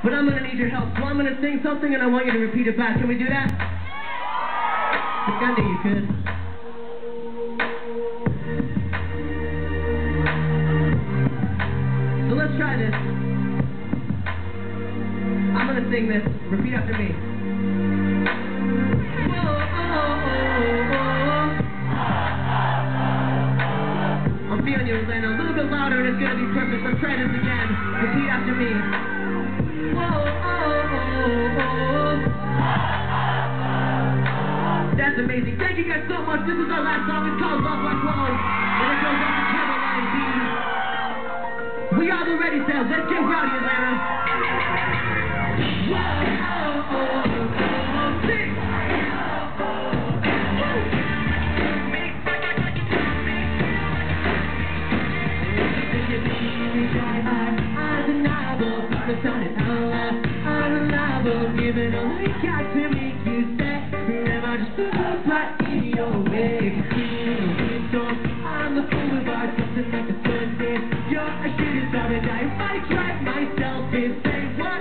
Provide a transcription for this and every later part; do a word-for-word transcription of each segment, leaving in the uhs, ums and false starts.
but I'm gonna need your help. So I'm gonna sing something and I want you to repeat it back. Can we do that? I think I knew you could. So let's try this. I'm gonna sing this. Repeat after me. Whoa, oh, oh, oh. I'm feeling you, Atlanta. A little bit louder and it's gonna be perfect. Let's try this again. Repeat after me. Whoa, oh, oh, oh. That's amazing. Thank you guys so much. This is our last song. It's called Love Like Love. And it goes out to Caroline D. We are the Ready Cells. Let's get rowdy, Atlanta. Whoa, oh, oh, oh. Sing. Giving all I got to make you stay. Am I just a love right in your way? I'm the fool of art, something like a sunset. You're a shooting star and I might drive myself insane. What?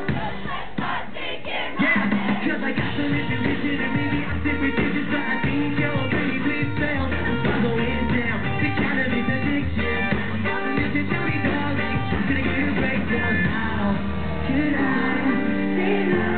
Yeah, cause I got some intuition and maybe I'm different digits, but I think you're pretty please fail. I'm following down the cannabis addiction. I'm not a mission to be darling. I'm gonna give you a breakdown. How could I say no?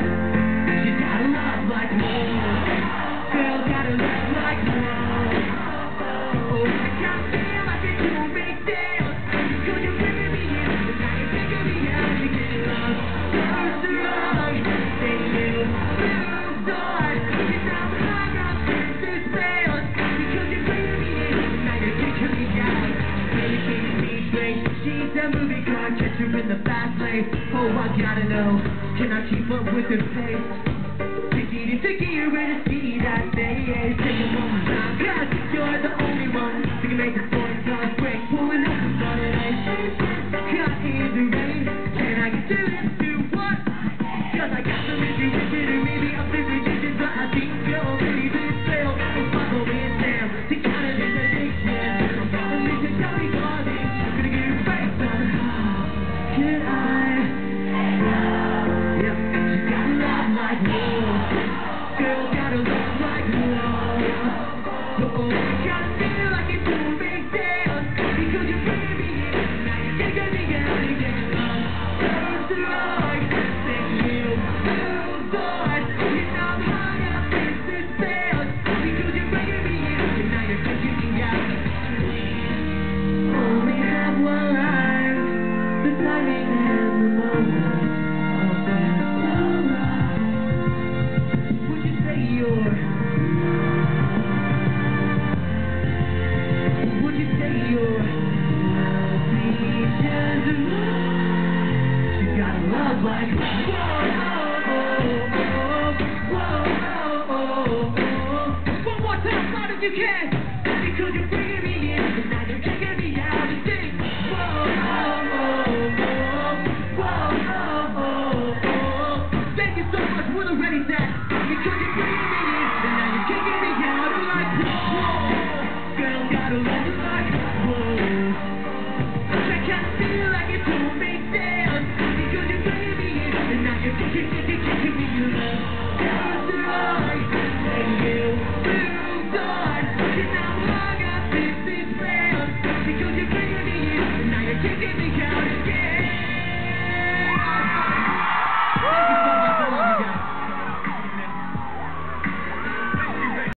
Catch her in the fast lane. Oh, I gotta know, can I keep up with her pace? Sticky to sticky, you're ready to see that day. Take a moment now, cause you're the only one who can make this boy start break. Pulling up the sun and ice. Cut in the rain. Can I get to this? Do what? Cause I got some intuition and maybe I'm different digits, but I think you're already this failed. I'm following down the kind of this addiction. I'm following me to tell me darling, I'm gonna give you a break somehow. Could I? Yep, she's got a love like love. Girl, got a love like love. Oh, gotta feel like it's a big deal. Because you're bringing me in. Now you're taking me out again. First the Lord, then you lose doors. You know I'm hung up in this field. Because you're bringing me in. And now you're taking me out. Only have one life. The timing and the moment all seems so right. Would you say you're? Would you say you're? Features of love. She's got a love like whoa, oh, oh, oh, whoa, oh, oh, oh. One more time, as loud as you can.